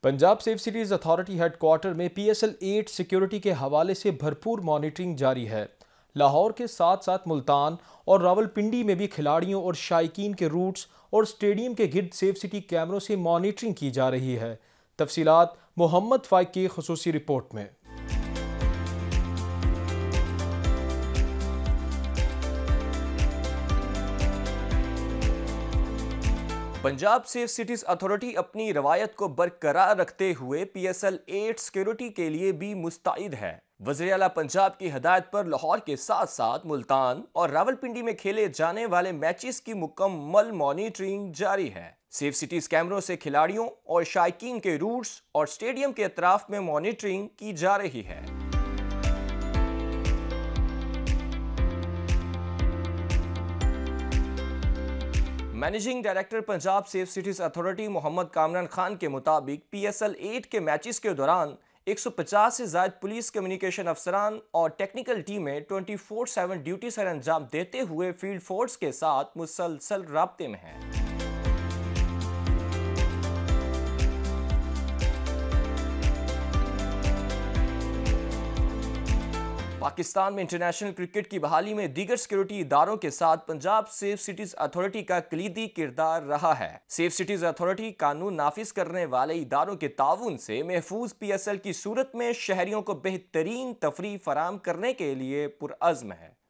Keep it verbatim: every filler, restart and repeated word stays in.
Punjab safe cities authority headquarter में P S L eight security के हवाले से भरपूर मॉनिटरिंग जारी है। लाहौर के साथ साथ मुल्तान और रावलपिंडी में भी खिलाड़ियों और शायकीन के रूट्स और स्टेडियम के गिर्द सेफ सिटी कैमरों से मॉनिटरिंग की जा रही है। तफसीलात मोहम्मद फाइक की खुसूसी रिपोर्ट में। पंजाब सेफ सिटीज अथॉरिटी अपनी रवायत को बरकरार रखते हुए P S L eight security के लिए भी मुस्तैद है। वज़ीर आला पंजाब की हदायत पर लाहौर के साथ साथ मुल्तान और रावलपिंडी में खेले जाने वाले मैचेस की मुकम्मल मॉनिटरिंग जारी है। सेफ सिटीज कैमरों से खिलाड़ियों और शायकीन के रूट्स और स्टेडियम के अतराफ में मॉनिटरिंग की जा रही है। Managing director Punjab safe cities authority Mohammad Kamran Khan के मुताबिक पी एस एल एट के मैचेस के दौरान एक सौ पचास से ज़ायद पुलिस कम्युनिकेशन अफसरान और टेक्निकल टीमें चौबीस सात ड्यूटी सर अंजाम देते हुए फील्ड फोर्स के साथ मुसलसल राब्ते में हैं। पाकिस्तान में इंटरनेशनल क्रिकेट की बहाली में दीगर सिक्योरिटी इदारों के साथ पंजाब सेफ सिटीज अथॉरिटी का कलीदी किरदार रहा है। सेफ सिटीज अथॉरिटी कानून नाफिज करने वाले इदारों के ताउन से महफूज पी एस एल की सूरत में शहरियों को बेहतरीन तफरीह फराहम करने के लिए पुरअज़्म है।